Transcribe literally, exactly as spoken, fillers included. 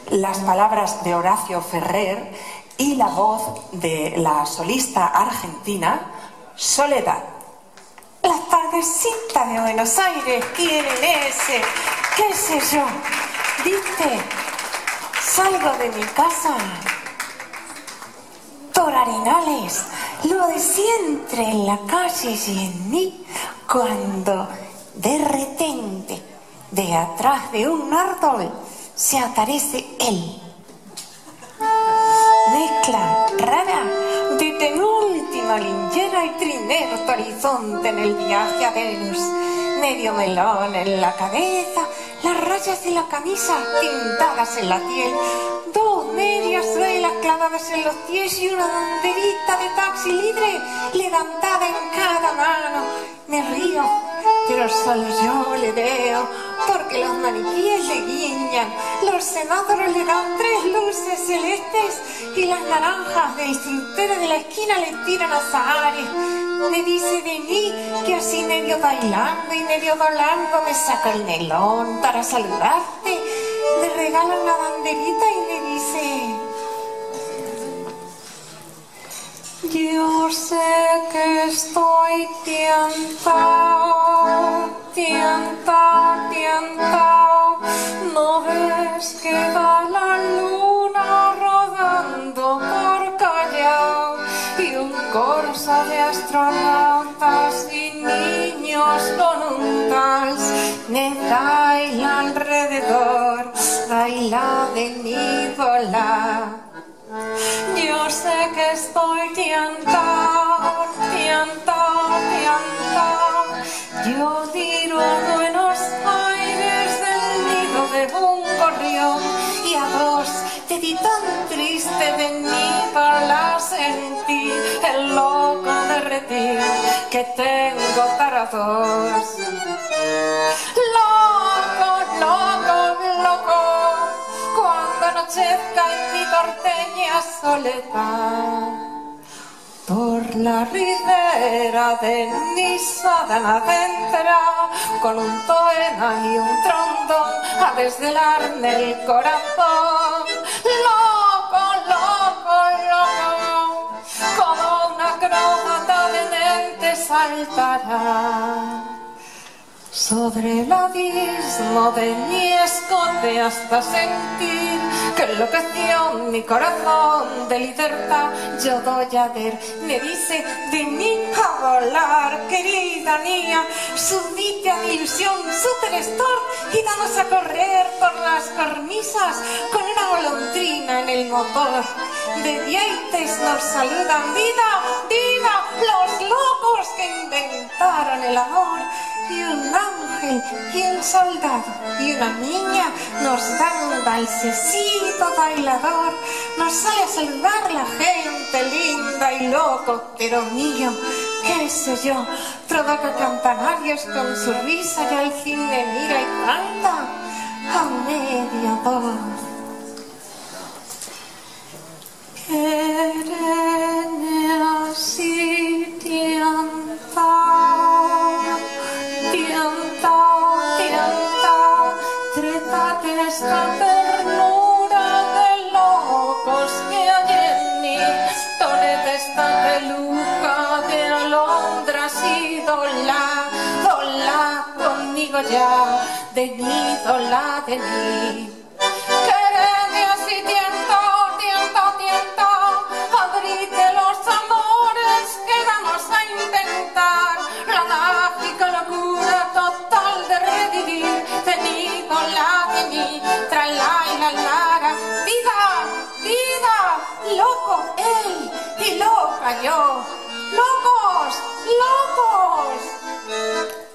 las palabras de Horacio Ferrer y la voz de la solista argentina Soledad. Las tardecitas de Buenos Aires tienen ese, qué sé yo, ¿viste? Salgo de mi casa por Arenales, lo de siempre en la calle y en mí, cuando de repente, de atrás de un árbol, se aparece él. Mezcla rara de penúltima linchera y primer horizonte en el viaje a Venus. Medio melón en la cabeza, las rayas de la camisa pintadas en la piel, dos medias suelas clavadas en los pies y una banderita de taxi libre levantada en cada mano. Me río, pero solo yo le veo, porque los maniquíes le guiñan, los semáforos le dan tres luces celestes y las naranjas del frutero de la esquina le tiran azahares. Me dice de mí que así medio bailando y medio volando me saca el melón para saludarte, me regala una banderita y me dice: yo sé que estoy tientado, tientado, tientado. ¿No ves que va la luna rodando por Callao? Y un corso de astronautas y niños con un vals me baila alrededor, baila de mi volar. Yo sé que estoy tientado, tientado, tientado. Yo tiro a Buenos Aires del nido de un gorrión y a vos te di tan triste de mí para sentir el loco derretir que tengo para dos. Loco, loco, loco, cuando anochezca en mi porteña soledad. Por la ribera de mi sábana vendrá con un poema y un trombón a desvelarme el corazón. Loco, loco, loco, como una acróbata de mente saltará sobre el abismo de mi escote hasta sentir que enloqueció mi corazón de libertad. Yo doy a ver, me dice de mí a volar, querida mía, subite a mi ilusión superstar y vamos a correr por las cornisas con una golondrina en el motor. De dientes nos saludan, viva, viva los locos que inventaron el amor. Y un ángel y un soldado y una niña nos dan un valsecito bailador. Nos sale a saludar la gente linda y loco, pero mío, qué sé yo, provoca campanarios con su risa y al fin me mira y canta a media voz. Quéreme así tientao, tientao, tientao, trépate esta ternura de locos que hay en mí, ponete esta peluca de alondras y dola, dola conmigo ya, de mí, dola de mí. Quéreme así tientao, tientao, tientao, abrite los amores que vamos a intentar, la mágica locura total de revivir, venido la de mí, tra la y la lara, viva, viva, loco él y loca yo, locos, locos.